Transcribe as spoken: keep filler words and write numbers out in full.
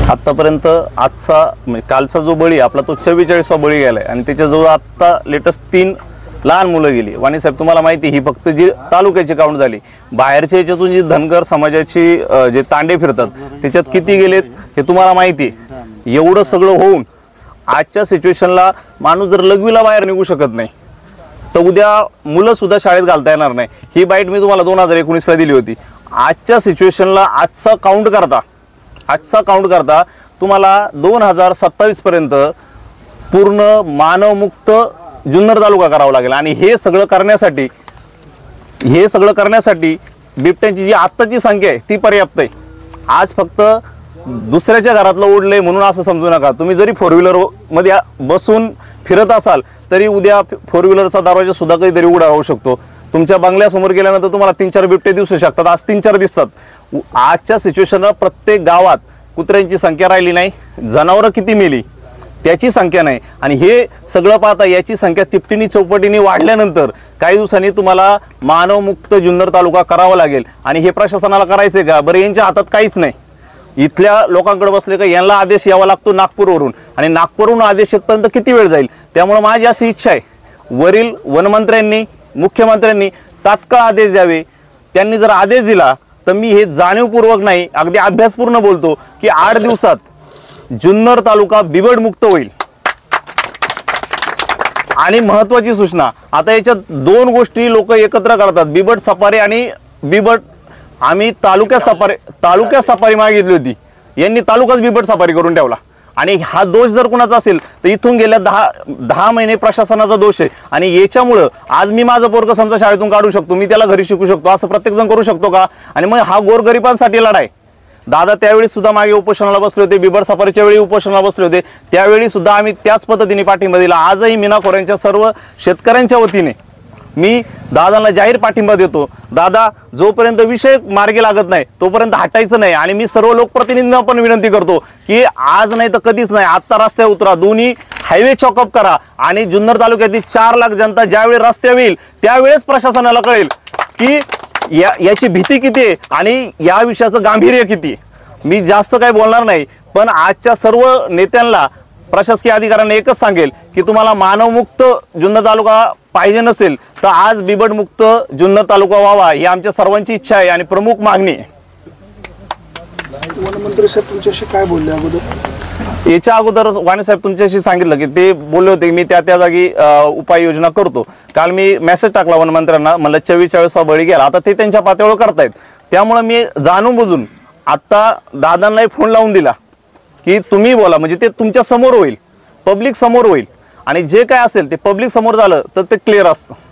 आत्तापर्यंत आजचा म्हणजे कालचा जो बळी आपला तो चव्वेचाळीसवा बळी गेलाय आणि त्याच्याजवळ आत्ता लेटेस्ट तीन लहान मुलं गेली। वाणी साहेब तुम्हाला माहिती ही फक्त जी तालुक्याची काउंट झाली, बाहेरच्या याच्यातून जी धनगर समाजाची जे तांडे फिरतात त्याच्यात किती गेलेत हे तुम्हाला माहिती आहे। एवढं सगळं होऊन आजच्या सिच्युएशनला माणूस जर लघवीला बाहेर निघू शकत नाही तर उद्या मुलं सुद्धा शाळेत घालता येणार नाही। ही बाईट मी तुम्हाला दोन हजार एकोणीसला दिली होती। आजच्या सिच्युएशनला आजचा काउंट करता आजचा काउंट करता तुम्हाला दोन हजार सत्तावीस पर्यंत पूर्ण मानवमुक्त जुन्नर तालुका करावा लागेल आणि हे सगळं करण्यासाठी हे सगळं करण्यासाठी बिबट्यांची जी आत्ताची संख्या आहे ती पर्याप्त आहे। आज फक्त दुसऱ्याच्या घरातलं ओढलंय म्हणून असं समजू नका। तुम्ही जरी फोर व्हीलर मध्ये बसून फिरत असाल तरी उद्या फोर व्हीलरचा दरवाजा सुद्धा कधीतरी उघडा राहू शकतो। तुमच्या बंगल्यासमोर गेल्यानंतर तुम्हाला तीन चार बिबटे दिसू शकतात, आज तीन चार दिसतात। आजच्या सिच्युएशनला प्रत्येक गावात कुत्र्यांची संख्या राहिली नाही, जनावरं किती मेली त्याची संख्या नाही आणि हे सगळं पाहता याची संख्या तिपटीने चौपटीने वाढल्यानंतर काही दिवसांनी तुम्हाला मानवमुक्त जुन्नर तालुका करावा लागेल आणि हे प्रशासनाला करायचे का? बरं, यांच्या हातात काहीच नाही। इथल्या लोकांकडे बसले का यांना आदेश यावा लागतो नागपूरवरून आणि नागपूरवरून आदेश येतपर्यंत किती वेळ जाईल। त्यामुळे माझी अशी इच्छा आहे वरील वनमंत्र्यांनी मुख्यमंत्र्यांनी तात्काळ आदेश द्यावे। त्यांनी जर आदेश दिला तर मी हे जाणीवपूर्वक नाही अगदी अभ्यासपूर्ण बोलतो की आठ दिवसात जुन्नर तालुका बिबट मुक्त होईल। आणि महत्त्वाची सूचना, आता याच्यात दोन गोष्टी लोक एकत्र करतात, बिबट सफारी आणि बिबट आम्ही तालुक्यात सफारी तालुक्यात सफारी मागितली होती, यांनी तालुकाच बिबट सफारी करून ठेवला। आणि हा दोष जर कुणाचा असेल तर इथून गेल्या दहा दहा महिने प्रशासनाचा दोष आहे आणि याच्यामुळं आज मी माझं पोरग समजा शाळेतून काढू शकतो, मी त्याला घरी शिकू शकतो, असं प्रत्येक जण करू शकतो का? आणि मग हा गोरगरिबांसाठी लढाई। दादा त्यावेळी सुद्धा मागे उपोषणाला बसले होते, बिबट सफारीच्या वेळी उपोषणाला बसले होते, त्यावेळी सुद्धा आम्ही त्याच पद्धतीने पाठिंबा दिला। आजही मीनाखोऱ्यांच्या सर्व शेतकऱ्यांच्या वतीने मी दादांना जाहीर पाठिंबा देतो। दादा, जोपर्यंत विषय मार्गी लागत नाही तोपर्यंत हटायचं नाही आणि मी सर्व लोकप्रतिनिधींना पण विनंती करतो की आज नाही तर कधीच नाही, आत्ता रस्त्यावर उतरा, दोन्ही हायवे चॉकअप करा आणि जुन्नर तालुक्यातील चार लाख जनता ज्यावेळी रस्त्यावर येईल त्यावेळेस प्रशासनाला कळेल की या याची भीती किती आहे आणि या विषयाचं गांभीर्य किती आहे। मी जास्त काही बोलणार नाही, पण आजच्या सर्व नेत्यांना प्रशासकीय अधिकाऱ्यांना एकच सांगेल की तुम्हाला मानवमुक्त जुन्नर तालुका पाहिजे नसेल तर आज बिबटमुक्त जुन्नर तालुका व्हावा ही आमच्या सर्वांची इच्छा आहे आणि प्रमुख मागणी आहे। वनमंत्री साहेब तुमच्याशी काय बोलले अगोदर? याच्या अगोदर वाणी साहेब तुमच्याशी सांगितलं की ते बोलले होते मी त्या त्या जागी उपाययोजना करतो। काल मी मेसेज टाकला वनमंत्र्यांना, म्हणलं चव्वेचाळीसवा बळी गेला, आता ते त्यांच्या पातळीवर करतायत। त्यामुळे मी जाणून बुजून आता दादांनाही फोन लावून दिला की तुम्ही बोला, म्हणजे ते तुमच्या समोर होईल, पब्लिक समोर होईल आणि जे काय असेल ते पब्लिक समोर झालं तर ते क्लिअर असतं।